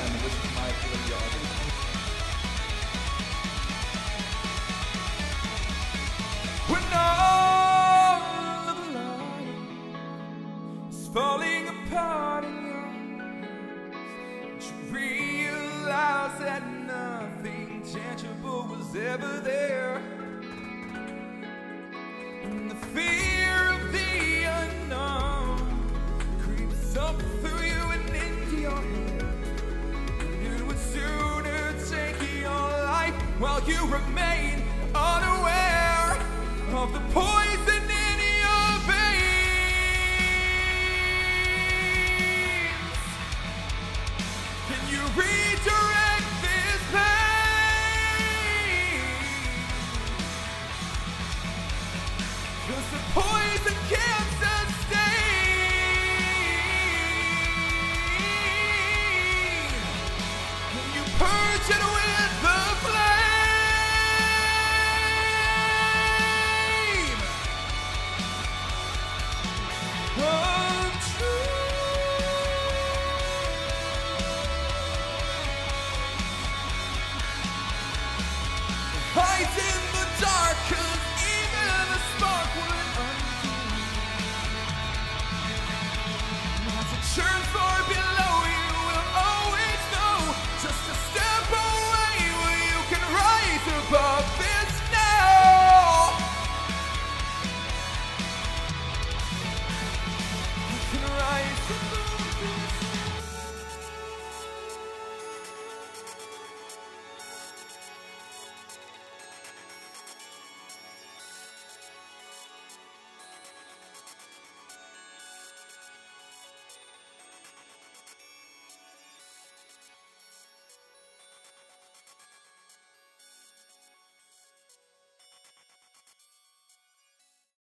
and listen to my Polyphia Audition. When all of life is falling apart in your hands, you realize that nothing tangible was ever there, and the fear of the unknown creeps up through you and into your head. It would sooner take your life while you remain unaware of the poison in your veins. Can you redirect this pain? 'Cause the poison can't sustain. Can you purge it with the flame of truth? Fighting